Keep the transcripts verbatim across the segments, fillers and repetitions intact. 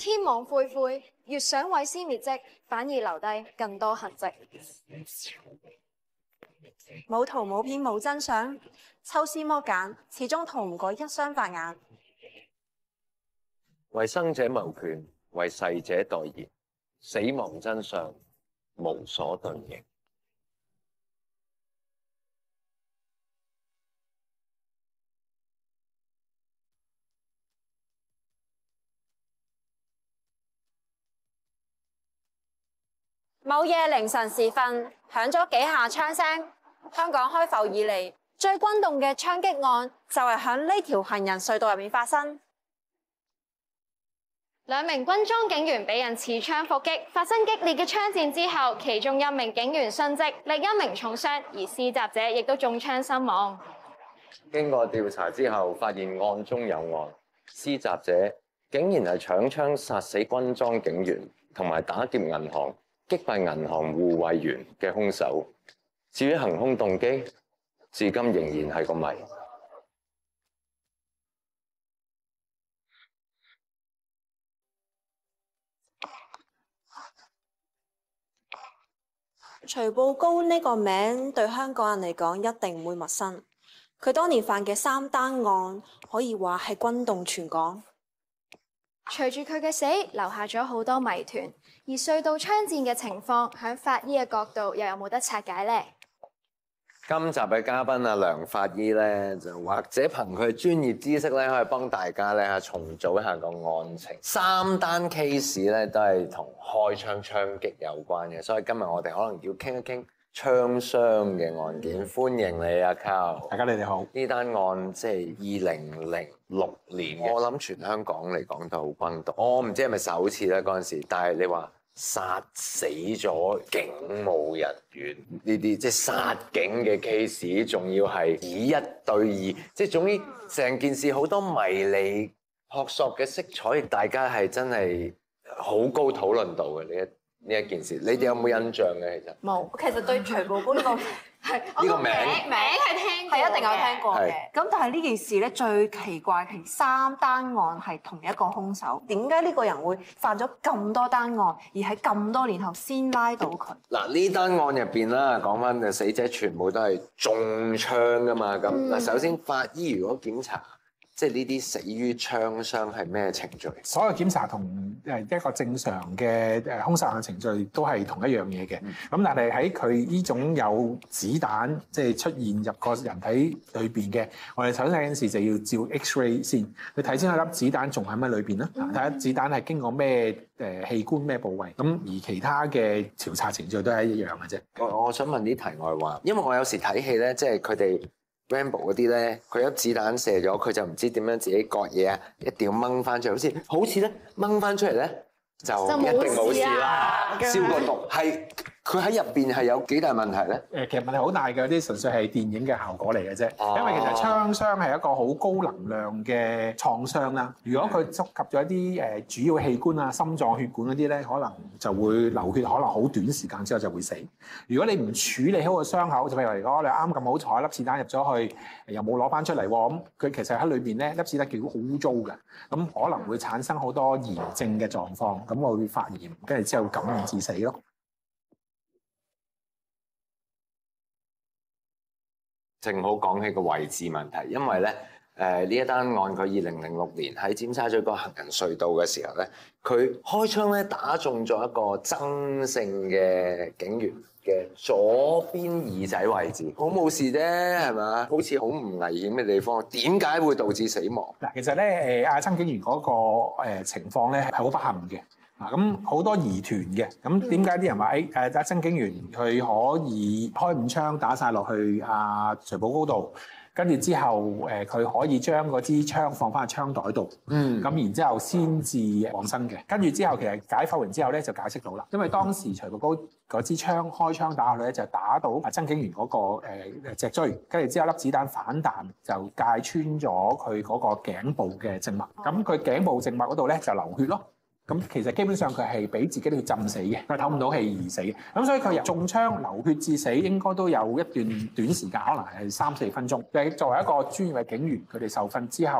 天網恢恢，越想毀屍滅跡，反而留低更多痕跡。 冇圖冇片冇真相，抽絲剝繭，始終逃唔過一雙法眼。 為生者謀權，為逝者代言，死亡真相無所遁形。 某夜凌晨時分，響咗幾下槍聲。香港開埠以嚟最轟動嘅槍擊案，就係響呢條行人隧道入面發生。 兩名軍裝警員俾人持槍伏擊，發生激烈嘅槍戰之後，其中一名警員殉職，另一名重傷，而施襲者亦都中槍身亡。 經過調查之後，發現案中有案，施襲者竟然係搶槍殺死軍裝警員，同埋打劫銀行、擊敗銀行護衛員嘅兇手。至於行兇動機，至今仍然係個謎。 徐步高呢個名對香港人嚟講一定唔會陌生。佢當年犯嘅三單案可以話係轟動全港。 隨住佢嘅死，留下咗好多謎團。而隧道槍戰嘅情況，喺法醫嘅角度又有冇得拆解呢？ 今集嘅嘉賓啊，梁法醫咧，就或者憑佢專業知識咧，可以幫大家咧重組一下個案情。三單 case 咧都係同開槍槍擊有關嘅，所以今日我哋可能要傾一傾槍傷嘅案件。歡迎你啊 Carl， 大家你哋好。 呢單案即係二零零六年嘅，我諗全香港嚟講都好轟動。我唔知係咪首次咧嗰陣時，但係你話殺死咗警務人員呢啲，即係殺警嘅 case， 仲要係以一對二，即係總之成件事好多迷離撲朔嘅色彩，大家係真係好高討論度嘅呢一呢一件事。你哋有冇印象嘅？其實冇，其實對徐步高呢個係呢個名名係聽過， 係一定有聽過嘅。 係咁但係呢件事咧最奇怪係三單案係同一個兇手，點解呢個人會犯咗咁多單案，而喺咁多年後先拉到佢？ 嗱，呢單案入邊啦，講翻嘅死者全部都係中槍噶嘛。咁嗱，首先法醫如果檢查，即係呢啲死於槍傷係咩程序？ 所有檢查同誒一個正常嘅誒兇殺案程序都係同一樣嘢嘅。咁、嗯、但係喺佢呢種有子彈即係出現入個人體裏邊嘅，我哋首先第一件事就要照 X-ray 先，去睇清一粒子彈仲喺咩裏邊啦。睇下子彈係經過咩誒器官咩部位。咁而其他嘅調查程序都係一樣嘅啫。 我我想問啲題外話，因為我有時睇戲咧，即係佢哋 Rambo 嗰啲咧，佢一子彈射咗，佢就唔知點樣自己割嘢啊，一定要掹翻出嚟，好似好似咧掹翻出嚟咧就一定冇事啦，消個毒係。佢喺入邊係有幾大問題咧？ 誒，其實問題好大嘅，啲純粹係電影嘅效果嚟嘅啫。 哦、 因為其實槍傷係一個好高能量嘅創傷啦。如果佢觸及咗一啲誒主要器官啊、心臟血管嗰啲咧，可能就會流血，可能好短時間之後就會死。如果你唔處理好個傷口，就譬如講你啱咁好彩，粒子彈入咗去，又冇攞翻出嚟喎，咁佢其實喺裏邊咧，粒子彈結果好污糟嘅，咁可能會產生好多炎症嘅狀況，咁我會發炎，跟住之後感染致死咯。 正好講起個位置問題，因為咧誒呢一單案佢二零零六年喺尖沙咀個行人隧道嘅時候咧，佢開槍咧打中咗一個曾姓嘅警員嘅左邊耳仔位置，好冇事啫，係咪？好似好唔危險嘅地方，點解會導致死亡？ 嗱，其實咧誒阿曾警員嗰個誒情況咧係好不幸嘅。啊，咁好多疑團嘅，咁點解啲人話誒誒阿曾警員佢可以開五槍打晒落去阿徐步高度，跟住之後誒佢可以將嗰支槍放翻喺槍袋度，嗯，咁然之後先至往生嘅。跟住之後其實解剖完之後咧就解釋到啦，因為當時徐步高嗰支槍開槍打落去咧就打到阿曾警員嗰個誒脊椎，跟住之後粒子彈反彈就界穿咗佢嗰個頸部嘅靜脈，咁佢頸部靜脈嗰度咧就流血咯。咁其實基本上佢係俾自己都要浸死嘅，佢唞唔到氣而死嘅。咁所以佢由中槍流血致死應該都有一段短時間，可能係三四分鐘。誒作為一個專業嘅警員，佢哋受訓之後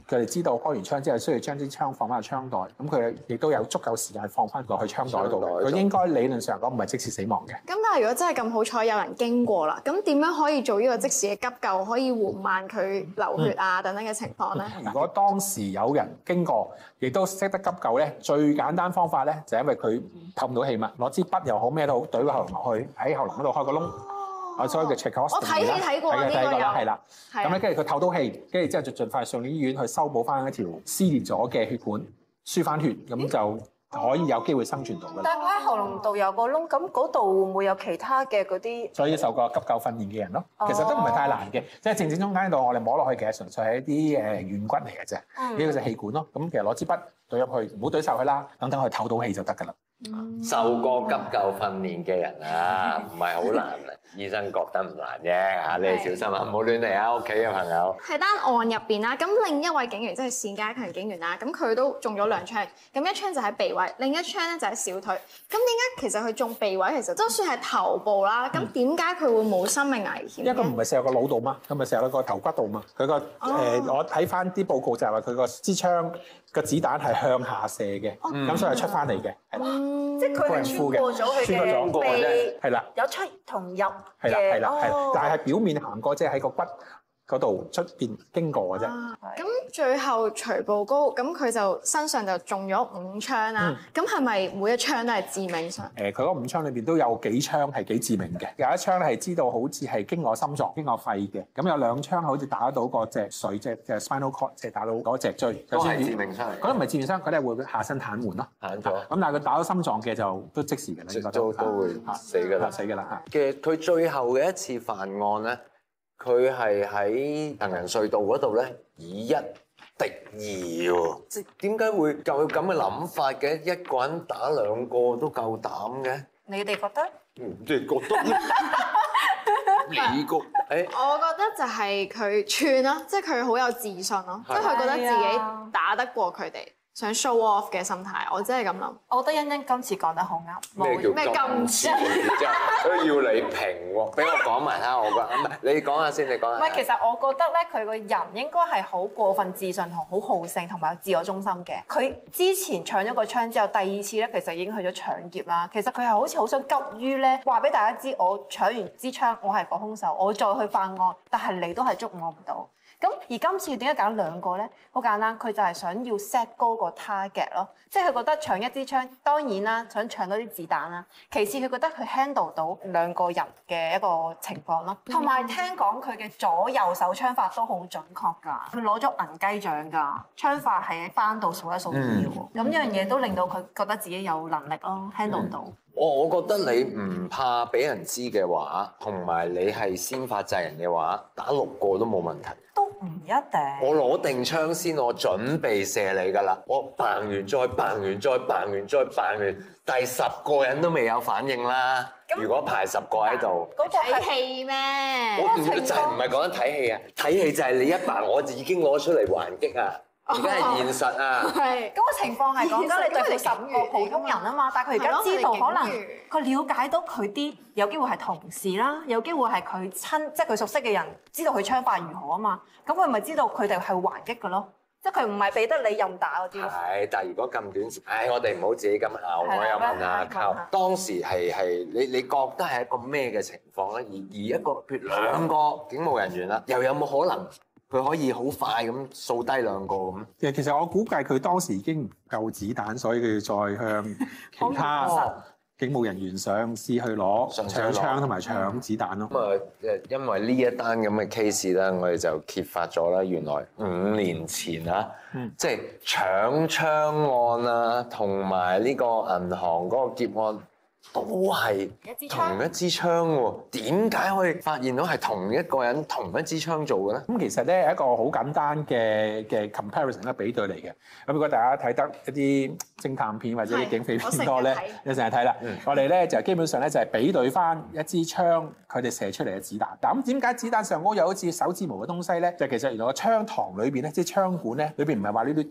佢哋知道開完槍之後需要將支槍放翻入槍袋，咁佢哋亦都有足夠時間放翻落去槍袋度。佢應該理論上講唔係即時死亡嘅。 咁但係如果真係咁好彩有人經過啦，咁點樣可以做呢個即時嘅急救，可以緩慢佢流血啊等等嘅情況咧？ 如果當時有人經過，亦都識得急救咧，最簡單方法咧就係因為佢透唔到氣嘛，攞支筆又好咩都好，懟個喉嚨落去，喺喉嚨嗰度開個窿。我所謂嘅 tracheostomy 我睇戲睇過呢個有， 係啦。咁咧跟住佢透到氣，跟住之後就盡快送到醫院去修補翻一條撕裂咗嘅血管，輸翻血，咁就可以有機會生存到㗎啦。 但係佢喺喉嚨度有個窿，咁嗰度會唔會有其他嘅嗰啲？ 所以受過急救訓練嘅人咯，其實都唔係太難嘅，即係正正中間度我哋摸落去，其實純粹係一啲誒軟骨嚟嘅啫。呢個就係氣管咯。咁其實攞支筆對入去，唔好對晒佢啦，等等佢透到氣就得㗎啦。 受過急救訓練嘅人啊，唔係好難啊，醫生覺得唔難啫嚇，你哋小心啊，唔好亂嚟啊，屋企嘅朋友。 喺單案入邊啦，咁另一位警員即係單家強警員啦，咁佢都中咗兩槍，咁一槍就喺鼻位，另一槍咧就喺小腿。咁點解其實佢中鼻位，其實就算係頭部啦，咁點解佢會冇生命危險？ 因為佢唔係射入個腦度嘛，佢咪射入個頭骨度嘛。佢個誒，我睇翻啲報告就係話佢個支槍個子彈係向下射嘅，咁所以係出翻嚟嘅，係啦。 即係佢係穿過咗佢嘅鼻， 係啦， 有出同入嘅， 係啦係啦係， 哦但係表面行過，即係喺個骨嗰度出邊經過嘅啫。 咁最後徐步高咁佢就身上就中咗五槍啦。咁係咪每一槍都係致命傷？ 誒，佢嗰五槍裏邊都有幾槍係幾致命嘅，有一槍咧係知道好似係經過心臟、經過肺嘅，咁有兩槍好似打到個脊髓，即係即係 spinal cord，即係打到嗰脊椎。 都係致命傷嚟。 嗰啲唔係致命傷，佢哋會下身癱瘓咯。 癱咗。咁但係佢打到心臟嘅就都即時嘅啦，應該都都會死㗎啦， 死㗎啦嚇。 其實佢最後嘅一次犯案咧，佢係喺行人隧道嗰度咧，以一敵二喎，即係點解會有咁嘅諗法嘅？一個人打兩個都夠膽嘅？ 你哋覺得？ 嗯，即係覺得咧。你個誒？ 我覺得就係佢串咯，即係佢好有自信咯，即係佢覺得自己打得過佢哋。想 show off 嘅心態，我真係咁諗。 我覺得欣欣今次講得好啱。 咩叫咩今次？ 都要你評喎，俾我講埋啦，我覺得。唔係，你講下先，你講下。 唔係，其實我覺得咧，佢個人應該係好過分自信同好好勝同埋有自我中心嘅。佢之前搶咗個槍之後，第二次咧其實已經去咗搶劫啦。其實佢係好似好想急於咧話俾大家知，我搶完支槍，我係個兇手，我再去犯案，但係你都係捉我唔到。咁而今次點解揀兩個咧？好簡單，佢就係想要 set 高個 target 咯，即係佢覺得搶一支槍，當然啦，想搶多啲子彈啦。其次佢覺得佢 handle 到兩個人嘅一個情況咯，同埋聽講佢嘅左右手槍法都好準確㗎，佢攞咗銀雞獎㗎，槍法係班度數一數二喎。咁、嗯、樣嘢都令到佢覺得自己有能力咯 handle 到。 我我覺得你唔怕俾人知嘅話，同埋你係先發制人嘅話，打六個都冇問題。 都唔一定。 我攞定槍先，我準備射你㗎啦。我扮完再扮完再扮完再扮完，第十個人都未有反應啦。如果排十個喺度， 嗰個睇戲咩？ 我唔就係唔係講緊睇戲啊？睇戲就係你一扮，我就已經攞出嚟還擊啊！而家係現實啊！ 係嗰個情況係講緊你對付十個普通人啊嘛，但係佢而家知道可能佢了解到佢啲有機會係同事啦，有機會係佢親即係佢熟悉嘅人，知道佢槍法如何啊嘛，咁佢咪知道佢哋係還擊嘅咯，即係佢唔係俾得你任打嗰啲咯。 係，但係如果咁短時，唉，我哋唔好自己咁拗。我又問下靠，當時係係你你覺得係一個咩嘅情況咧？而而一個譬如兩個警務人員啦，又有冇可能？佢可以好快咁掃低兩個咁。 其實其實我估計佢當時已經唔夠子彈，所以佢再向其他警務人員上試去攞搶槍同埋搶子彈咯。 咁啊誒，因為呢一單咁嘅 case 咧，我哋就揭發咗啦。原來五年前啊，嗯、即係搶槍案啊，同埋呢個銀行嗰個劫案。都係同一支槍喎，點解可以發現到係同一個人同一支槍做嘅咧？咁其實咧係一個好簡單嘅嘅 comparison 嘅比對嚟嘅。咁如果大家睇得一啲偵探片或者啲警匪片多咧，你成日睇啦。嗯、我哋咧就基本上咧就係比對翻一支槍佢哋射出嚟嘅子彈。但咁點解子彈上高有好似手指模嘅東西咧？就其實原來個槍膛裏邊咧，即係槍管咧裏邊唔係滑溜溜嘅。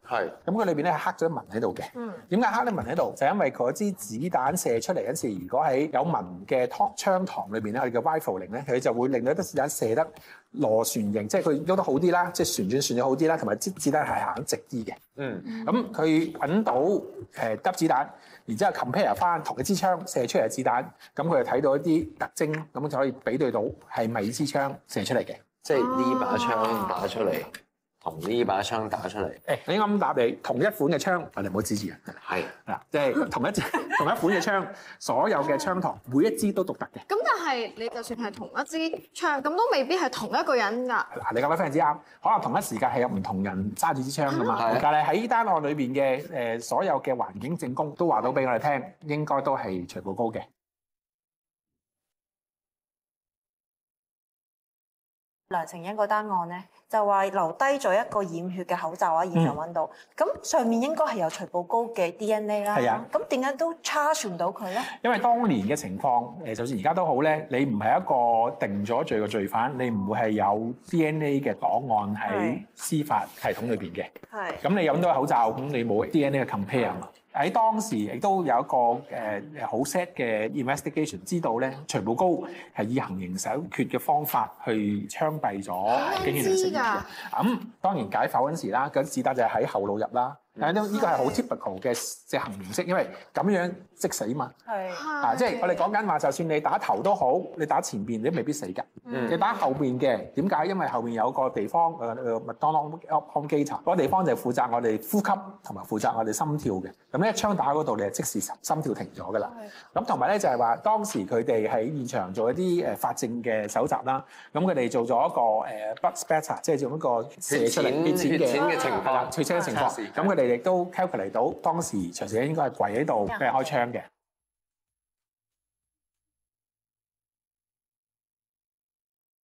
係。 咁佢裏邊咧係刻咗紋喺度嘅。 嗯。 點解刻啲紋喺度？就因為嗰支子彈射出嚟嗰時，如果喺有紋嘅槍槍膛裏邊咧，我哋嘅 rifling 咧，佢就會令到啲子彈射得螺旋形，即係佢喐得好啲啦，即係旋轉旋咗好啲啦，同埋支子彈係行直啲嘅。 嗯。 咁佢揾到誒粒子彈，然之後 compare 翻同一支槍射出嚟嘅子彈，咁佢就睇到一啲特徵，咁就可以比對到係咪支槍射出嚟嘅。 即係呢把槍打出嚟，同呢把槍打出嚟。 誒，你啱答你同一款嘅槍，我哋唔好指住啊。 係嗱，即係同一隻同一款嘅槍，所有嘅槍膛每一支都獨特嘅。 咁但係你就算係同一支槍，咁都未必係同一個人㗎。 嗱，你講得非常之啱，可能同一時間係有唔同人揸住支槍㗎嘛。 係但係喺呢單案裏邊嘅誒所有嘅環境證供都話到俾我哋聽，應該都係徐步高嘅。 梁成恩嗰單案咧，就話留低咗一個染血嘅口罩啊，現場揾到，咁、嗯、上面應該係有徐步高嘅 D N A 啦。 係啊， 咁點解都 charge 唔到佢咧？因為當年嘅情況，誒就算而家都好咧，你唔係一個定咗罪嘅罪犯，你唔會係有 D N A 嘅檔案喺司法系統裏邊嘅。係。咁你揾到個口罩，咁你冇 D N A 嘅 compare 嘛？喺當時亦都有一個誒誒好 set 嘅 investigation，知道咧徐步高係以行刑手決嘅方法去槍斃咗警員梁成恩嘅。咁當然解剖嗰陣時啦，嗰啲子彈就係喺後腦入啦。但係呢呢個係好 typical 嘅即係行刑式，因為咁樣即死嘛。係啊，即係我哋講緊話，就算你打頭都好，你打前邊你都未必死㗎。嗯、你打後邊嘅點解？因為後邊有個地方誒誒麥當勞 communicator 嗰個地方就係負責我哋呼吸同埋負責我哋心跳嘅。咁咧一槍打嗰度，你係即時心跳停咗㗎啦。咁同埋咧就係話當時佢哋喺現場做一啲誒法證嘅搜集啦。咁佢哋做咗一個誒 blood spatter，即係做一個射出嚟血錢嘅情況， 血清嘅情況。咁佢哋亦都 calculate 到當時徐成恩應該係跪喺度俾人開槍嘅。